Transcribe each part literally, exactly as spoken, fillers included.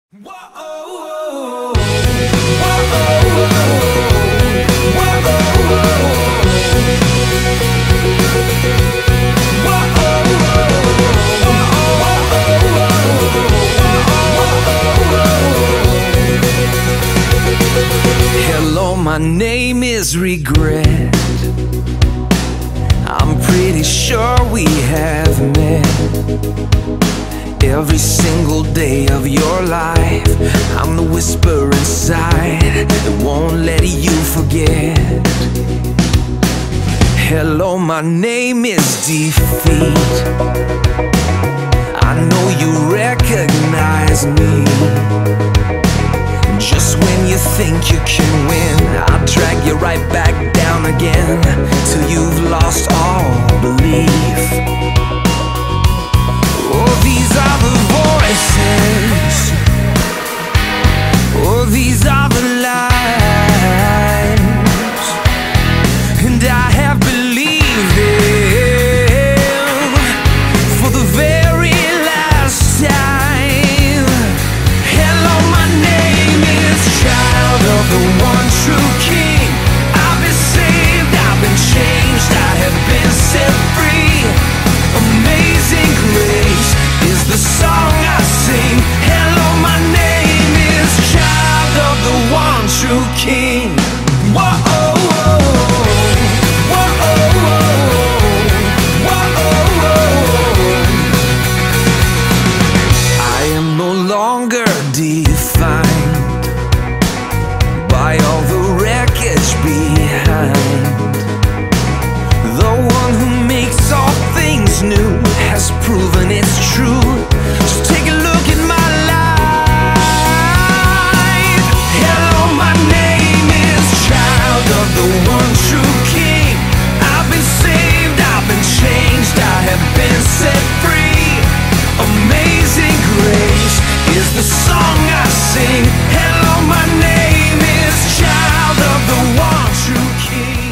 Hello, my name is Regret. I'm pretty sure we have met. Every single day of your life, I'm the whisper inside that won't let you forget. Hello, my name is Defeat. I know you recognize me. Just when you think you can win, I'll drag you right back down again, till you've lost all belief. Oh, these are the voices. Oh, these are the lies. And I have believed them for the very last time. Hello, my name is Child of the one true King. I've been saved, I've been changed, I have been set free. Amazing grace is the song I sing. Hello, my name is Child of the one true King. Whoa, whoa, whoa, whoa. I am no longer defined by all the wreckage behind. The one who makes all things new has proven it's true. Just take a look at my life. Hello, my name is Child of the one true King. I've been saved, I've been changed, I have been set free. Amazing grace is the song I sing. Hello, my name is Child of the one true King.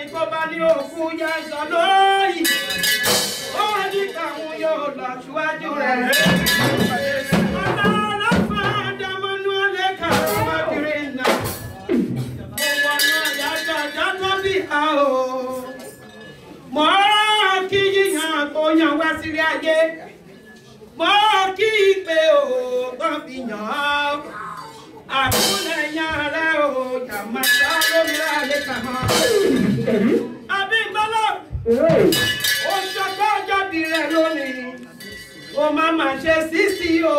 ẹni tó bá ní òkú yá sọ lóyìn ó ní káwọn yóò lọ síwájú rẹ̀. ọlọ́lọ́fà dámọ́nú ọlẹ́ka ọmọbìnrin náà mo wọnú àyájọ́ jágọ́ bí a o mọ́ kí yíyan tó yan wá sílé ayé mọ́ kí ìpè o gbọ́n fi yàn án àkúlẹ̀ yan rẹ̀ o jàmá sá lórí alẹ́ kàmá. Abímbọ́lá ó ṣọgbọ́n ọjọ́ bí rẹ̀ lónìí ó máa ma ṣe sísí o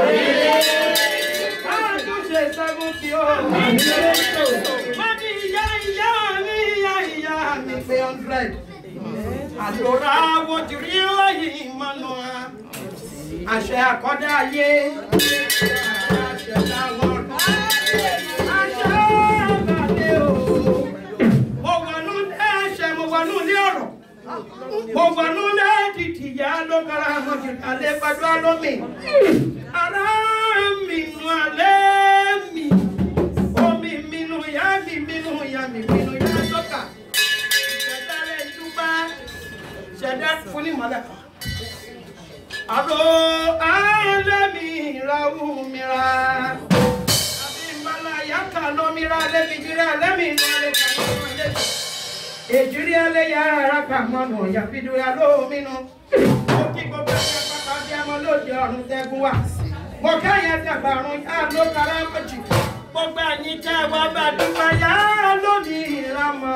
máa tún ṣe sẹ́fúntì o má ní ìyá ìyá mi ìyá ìyá mi pé hundred àdúrà wo ti rí lẹ́yìn ìmọ̀nà àṣẹ àkọ́dá ayé àṣẹ táwọn àṣẹ àbàdé o mo wà nú ẹ̀ṣẹ̀ mo wà nú ilé ọ̀rọ̀ mo wà nú lẹ́ẹ̀dìtì yá ló kára mo ti kàlẹ́ pàdó alómi ara mi nù alẹ́ mi omi mi nù yá mi mi nù yá mi mi nù yá sọ́kà ìṣẹ̀dá rẹ̀ dúpá ṣẹ̀dá fún ní mọ̀lẹ́kọ̀ọ́. Ado alemi rawu mira Abimbala yaka no mira lebi jira lemi no le kamo le Ejiri ale ya raka mono ya fidu ya lo minu Oki ko ba ya papa bi amo lo di orun tegun wa Mo ka ya ta barun ya lo kara moji Gbogbo anyin te wa ba dupa ya lo mira mo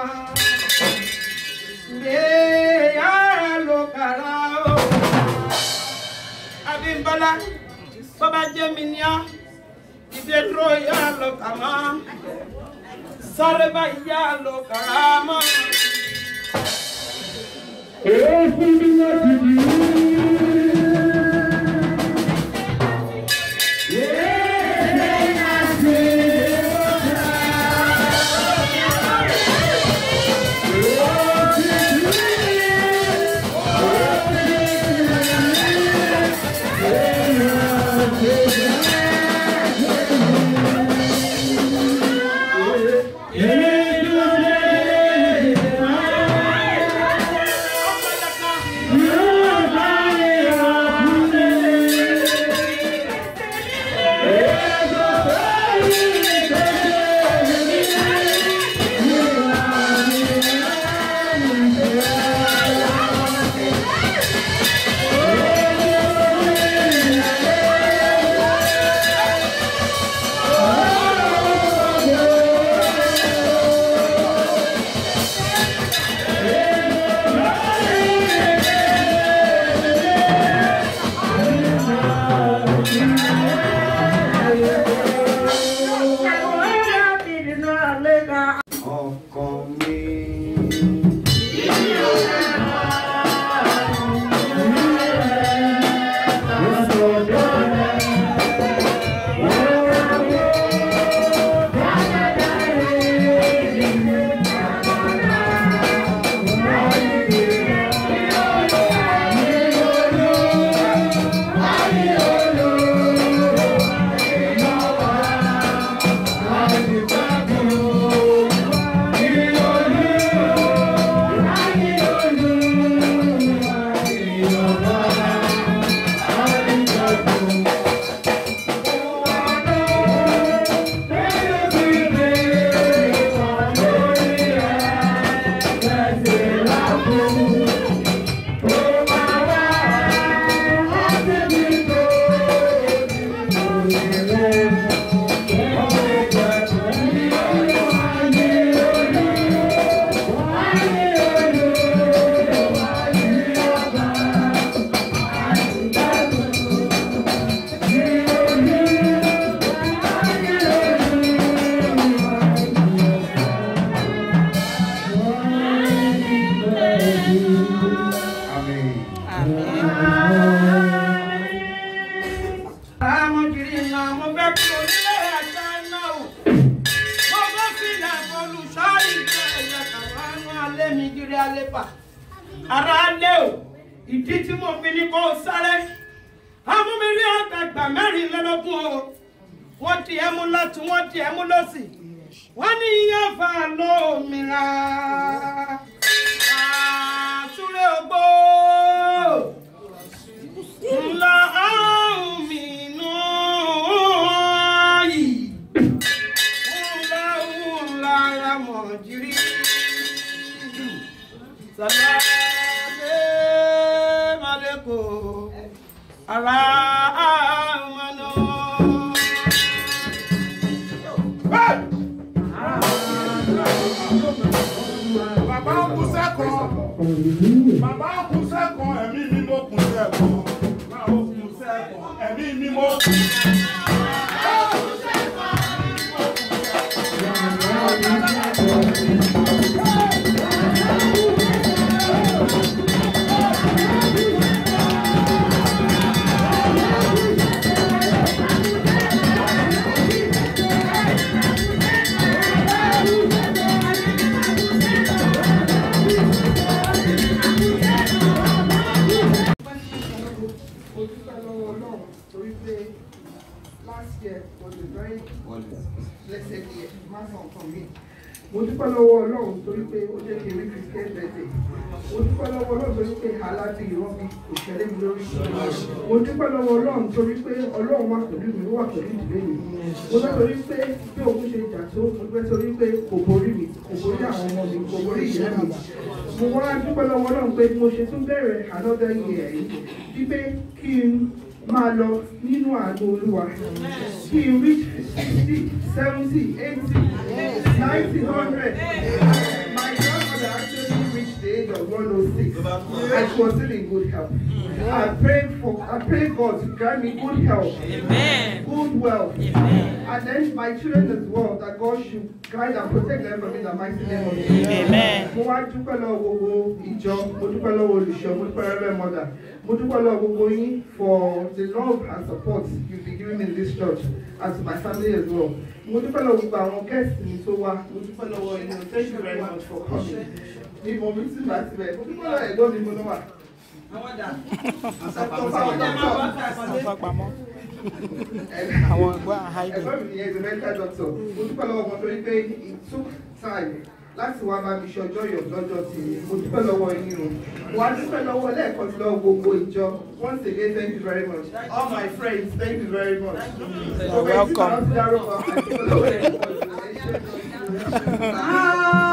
Le ya lo kara o Abímbọ́lá bọ́bá jẹ́ mi ní ọ́ ìdè dúró yá lọ kà mọ́ sáré bá yá lọ kàrà mọ́. Èé fún mi láti dì í. ìdí tí mo fi ní kó sáré àwọn mi rí àgbàgbà mẹ́rin lọ́lọ́gún o wọ́n ti ẹmu lọ́tún wọ́n ti ẹmu lọ́sì wọ́n ní yẹn fà lómìnira Salam alaikum. Aramano. Bàbá kú sẹ́kọ̀ọ́. Bàbá kú sẹ́kọ̀ọ́. Ẹ̀mí mi mo kú sẹ́kọ̀ọ́. Bàbá kú sẹ́kọ̀ọ́. Ẹ̀mí mi mo kú last year was a very blessed year. Mo dúpẹ́ lọ́wọ́ Ọlọ́run torí pé ó jẹ́ kí n rí Christian birthday. Mo dúpẹ́ lọ́wọ́ Ọlọ́run torí pé aláàbí ìran mi kò ṣẹlẹ̀ mi lórí. Mo dúpẹ́ lọ́wọ́ Ọlọ́run torí pé Ọlọ́run wà pẹ̀lú mi, ó wà pẹ̀lú ìdílé mi. Mo dúpẹ́ torí pé bí òun ṣe jà tó, mo dúpẹ́ torí pé kò borí mi, kò borí àwọn ọmọ mi, kò borí ìyá mi. Mo wá dúpẹ́ lọ́wọ́ Ọlọ́run pé mo ṣe tún bẹ̀rẹ̀ another year yìí. Wípé kí n máa lọ nínú àgbo Olúwa. Kí n reach sixty, seventy, eighty, ninety, one hundred. My grandmother actually reached the age of one oh six and she was still in good health. I pray for I pray God to grant me good health, Amen. Good wealth, Amen. And then my children as well, that God should guide and protect them from in the mighty name of Jesus. Amen. Mo wá dúpẹ́ lọ́wọ́ gbogbo ìjọ, mo dúpẹ́ lọ́wọ́ olùṣọ́, mo dúpẹ́ lọ́wọ́ mother, mo dúpẹ́ lọ́wọ́ gbogbo yín for the love and support you've been giving me in this church and to my family as well. Mo dúpẹ́ lọ́wọ́ gbogbo àwọn guests mi tó wá, mo dúpẹ́ lọ́wọ́ yín. Thank you very much for coming. Ní mo mi sí màá síbẹ̀, mo dúpẹ́ lọ́wọ́ ẹ̀gbọ́n mi mo lọ́wọ́. Àwọn ẹgbẹ́ ẹgbẹ́ mi ni is a medical doctor. Mo dúpẹ́ lọ́wọ́ wọn torí pé it took time láti wá bá mi ṣọjọ́ yọ̀ lọ́jọ́ tí mo dúpẹ́ lọ́wọ́ yín o. Mo wá dúpẹ́ lọ́wọ́ lẹ́ẹ̀kan sí lọ́wọ́ gbogbo ìjọ. Once again, thank you very much. All my friends, thank you very much. You're welcome.